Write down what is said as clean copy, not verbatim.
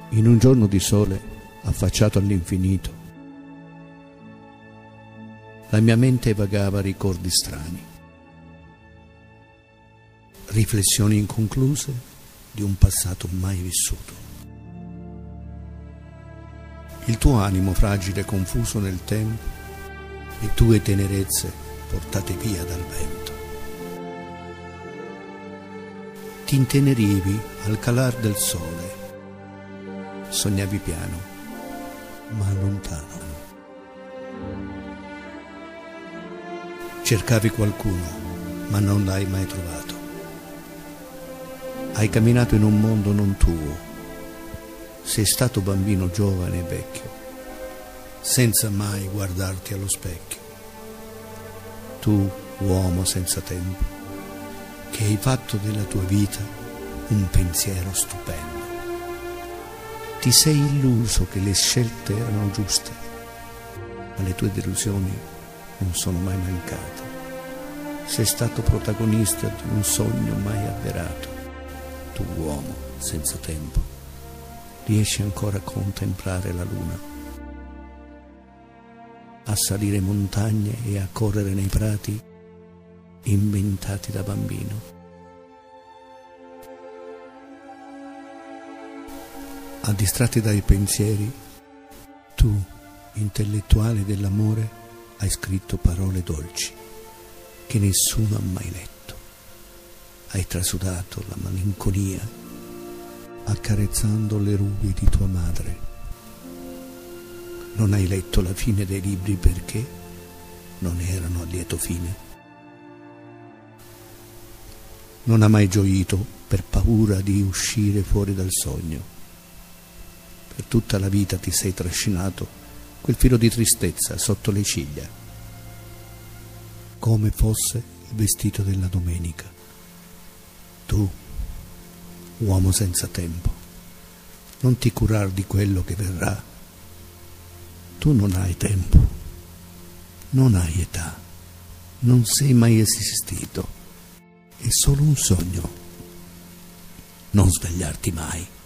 In un giorno di sole affacciato all'infinito, la mia mente vagava ricordi strani, riflessioni inconcluse di un passato mai vissuto. Il tuo animo fragile e confuso nel tempo, le tue tenerezze portate via dal vento. Ti intenerivi al calar del sole, sognavi piano, ma lontano. Cercavi qualcuno, ma non l'hai mai trovato. Hai camminato in un mondo non tuo. Sei stato bambino, giovane e vecchio, senza mai guardarti allo specchio. Tu, uomo senza tempo, che hai fatto della tua vita un pensiero stupendo. Ti sei illuso che le scelte erano giuste, ma le tue delusioni non sono mai mancate. Sei stato protagonista di un sogno mai avverato. Tu, uomo senza tempo, riesci ancora a contemplare la luna, a salire montagne e a correre nei prati inventati da bambino. A distratti dai pensieri, tu, intellettuale dell'amore, hai scritto parole dolci che nessuno ha mai letto. Hai trasudato la malinconia accarezzando le rughe di tua madre. Non hai letto la fine dei libri perché non erano a lieto fine. Non hai mai gioito per paura di uscire fuori dal sogno. Per tutta la vita ti sei trascinato quel filo di tristezza sotto le ciglia, come fosse il vestito della domenica. Tu, uomo senza tempo, non ti curar di quello che verrà. Tu non hai tempo, non hai età, non sei mai esistito. È solo un sogno. Non svegliarti mai.